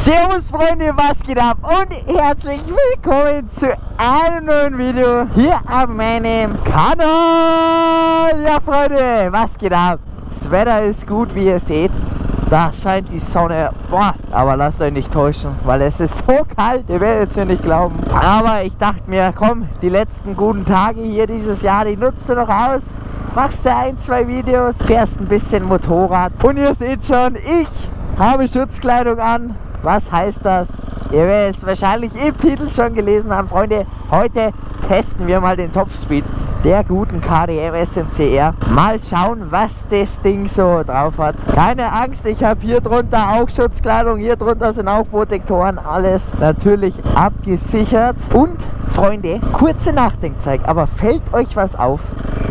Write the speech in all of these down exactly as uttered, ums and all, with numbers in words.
Servus Freunde, was geht ab und herzlich willkommen zu einem neuen Video hier auf meinem Kanal. Ja Freunde, was geht ab? Das Wetter ist gut, wie ihr seht. Da scheint die Sonne, boah, aber lasst euch nicht täuschen, weil es ist so kalt, ihr werdet es ja nicht glauben. Aber ich dachte mir, komm, die letzten guten Tage hier dieses Jahr, die nutzt du noch aus. Machst du ein, zwei Videos, fährst ein bisschen Motorrad. Und ihr seht schon, ich habe Schutzkleidung an. Was heißt das? Ihr werdet es wahrscheinlich im Titel schon gelesen haben, Freunde. Heute testen wir mal den Topspeed der guten K D M S M C R. Mal schauen, was das Ding so drauf hat. Keine Angst, ich habe hier drunter auch Schutzkleidung. Hier drunter sind auch Protektoren. Alles natürlich abgesichert. Und, Freunde, kurze Nachdenkzeit. Aber fällt euch was auf?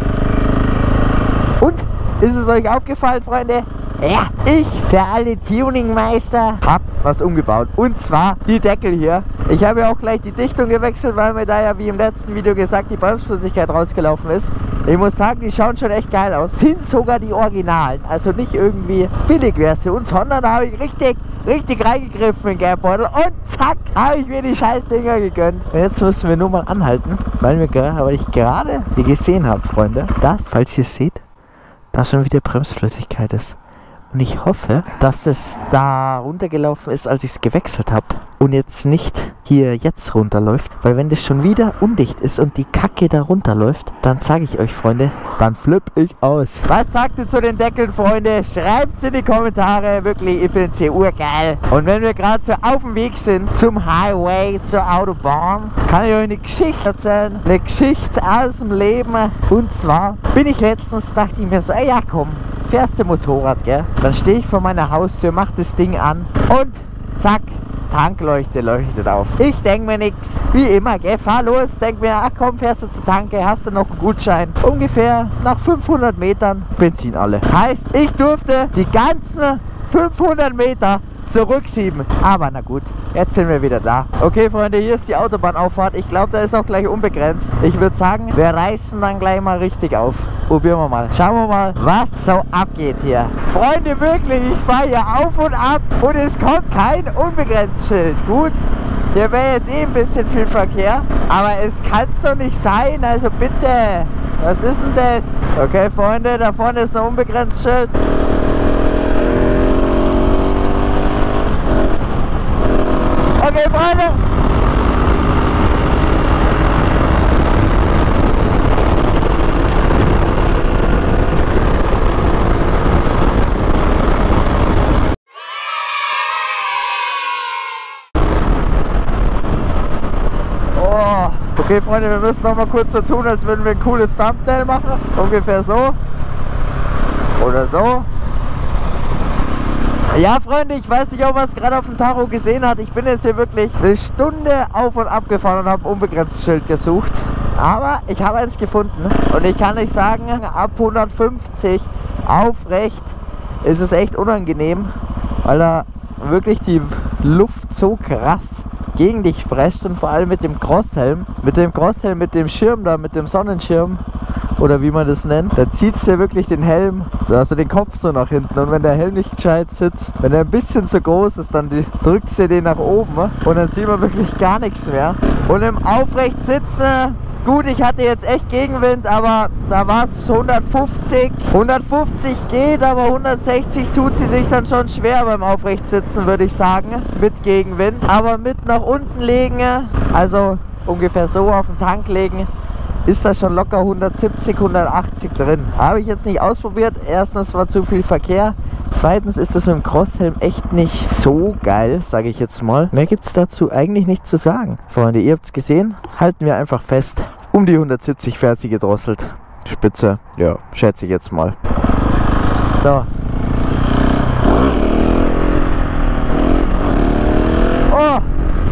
Und, ist es euch aufgefallen, Freunde? Ja, ich, der alte Tuningmeister, hab was umgebaut. Und zwar die Deckel hier. Ich habe ja auch gleich die Dichtung gewechselt, weil mir da ja wie im letzten Video gesagt die Bremsflüssigkeit rausgelaufen ist. Ich muss sagen, die schauen schon echt geil aus. Sind sogar die Originalen. Also nicht irgendwie Billigversion, sondern da habe ich richtig, richtig reingegriffen in den Geldbeutel. Und zack, habe ich mir die scheiß Dinger gegönnt. Und jetzt müssen wir nur mal anhalten, weil, wir, weil ich gerade hier gesehen habe, Freunde, dass, falls ihr seht, da schon wieder Bremsflüssigkeit ist. Und ich hoffe, dass es da runtergelaufen ist, als ich es gewechselt habe. Und jetzt nicht hier jetzt runterläuft. Weil wenn das schon wieder undicht ist und die Kacke da runterläuft, dann sage ich euch, Freunde, dann flipp ich aus. Was sagt ihr zu den Deckeln, Freunde? Schreibt es in die Kommentare. Wirklich, ich finde sie urgeil. Und wenn wir gerade so auf dem Weg sind zum Highway, zur Autobahn, kann ich euch eine Geschichte erzählen. Eine Geschichte aus dem Leben. Und zwar bin ich letztens, dachte ich mir so, ja komm, fährst du Motorrad, gell? Dann stehe ich vor meiner Haustür, mach das Ding an und zack, Tankleuchte leuchtet auf. Ich denke mir nichts, wie immer, gell? Fahr los, denk mir, ach komm, fährst du zur Tanke, hast du noch einen Gutschein. Ungefähr nach fünfhundert Metern Benzin alle. Heißt, ich durfte die ganzen fünfhundert Meter zurückschieben. Aber na gut, jetzt sind wir wieder da. Okay, Freunde, hier ist die Autobahnauffahrt. Ich glaube, da ist auch gleich unbegrenzt. Ich würde sagen, wir reißen dann gleich mal richtig auf. Probieren wir mal. Schauen wir mal, was so abgeht hier. Freunde, wirklich, ich fahre hier auf und ab und es kommt kein Unbegrenzt-Schild. Gut, hier wäre jetzt eh ein bisschen viel Verkehr, aber es kann es doch nicht sein. Also bitte, was ist denn das? Okay, Freunde, da vorne ist ein Unbegrenzt-Schild. Okay, Freunde. Oh. Okay, Freunde, wir müssen noch mal kurz so tun, als würden wir ein cooles Thumbnail machen. Ungefähr so. Oder so. Ja, Freunde, ich weiß nicht, ob man es gerade auf dem Tacho gesehen hat. Ich bin jetzt hier wirklich eine Stunde auf und ab gefahren und habe ein unbegrenztes Schild gesucht. Aber ich habe eins gefunden. Und ich kann euch sagen, ab hundertfünfzig aufrecht ist es echt unangenehm, weil da wirklich die Luft so krass gegen dich presst und vor allem mit dem Crosshelm. Mit dem Crosshelm, mit dem Schirm da, mit dem Sonnenschirm. Oder wie man das nennt, da zieht es dir wirklich den Helm, so also den Kopf so nach hinten. Und wenn der Helm nicht gescheit sitzt, wenn er ein bisschen zu groß ist, dann drückt es dir den nach oben und dann sieht man wirklich gar nichts mehr. Und im Aufrechtsitzen, gut, ich hatte jetzt echt Gegenwind, aber da war es hundertfünfzig. hundertfünfzig geht, aber hundertsechzig tut sie sich dann schon schwer beim Aufrechtsitzen, würde ich sagen, mit Gegenwind. Aber mit nach unten legen, also ungefähr so auf den Tank legen, ist da schon locker hundertsiebzig, hundertachtzig drin. Habe ich jetzt nicht ausprobiert. Erstens war zu viel Verkehr. Zweitens ist das mit dem Crosshelm echt nicht so geil, sage ich jetzt mal. Mehr gibt es dazu eigentlich nicht zu sagen. Freunde, ihr habt es gesehen. Halten wir einfach fest. Um die hundertsiebzig fährt sie gedrosselt. Spitze. Ja, schätze ich jetzt mal. So. Oh!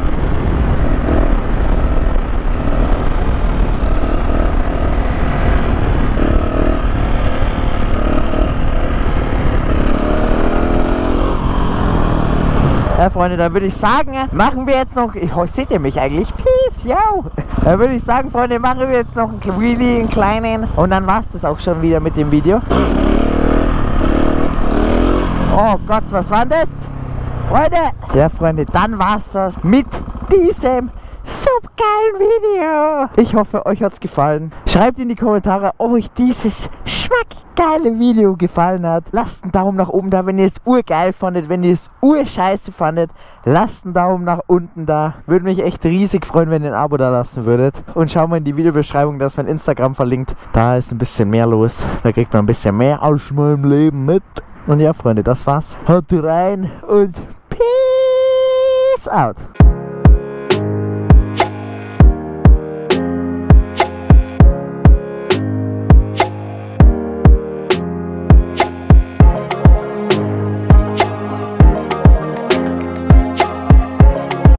Ja, Freunde, dann würde ich sagen, machen wir jetzt noch, oh, seht ihr mich eigentlich? Peace, yo! Dann würde ich sagen, Freunde, machen wir jetzt noch einen Wheelie, einen kleinen, und dann war es das auch schon wieder mit dem Video. Oh Gott, was war denn das? Freunde, ja Freunde, dann war's das mit diesem supergeilen Video. Ich hoffe, euch hat's gefallen. Schreibt in die Kommentare, ob euch dieses schmackgeile Video gefallen hat. Lasst einen Daumen nach oben da, wenn ihr es urgeil fandet. Wenn ihr es urscheiße fandet, lasst einen Daumen nach unten da. Würde mich echt riesig freuen, wenn ihr ein Abo da lassen würdet. Und schaut mal in die Videobeschreibung, da ist mein Instagram verlinkt. Da ist ein bisschen mehr los. Da kriegt man ein bisschen mehr aus meinem Leben mit. Und ja, Freunde, das war's. Haut rein und peace out.